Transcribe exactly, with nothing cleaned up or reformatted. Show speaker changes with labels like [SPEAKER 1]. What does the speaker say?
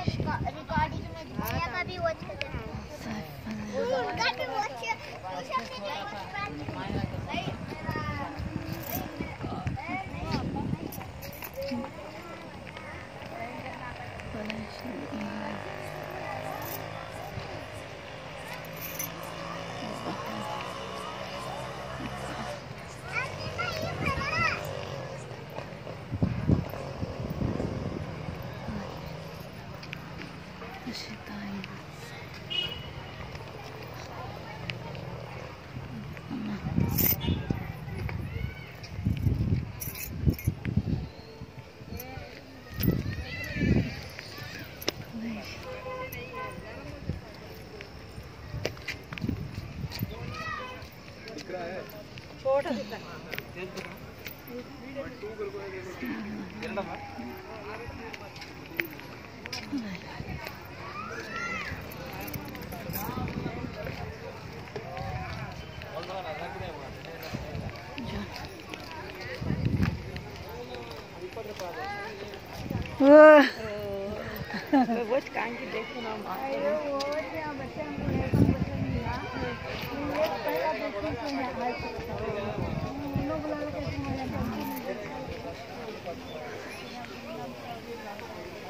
[SPEAKER 1] recording में भैया का भी वॉच करते हैं, उनका भी वॉच है, छोटा दिखता वो कान की देखो ना आयो वो क्या बच्चे हमको लेकर बच्चे नहीं आ ये पहला देखो तो मैं हाल लोग बुला के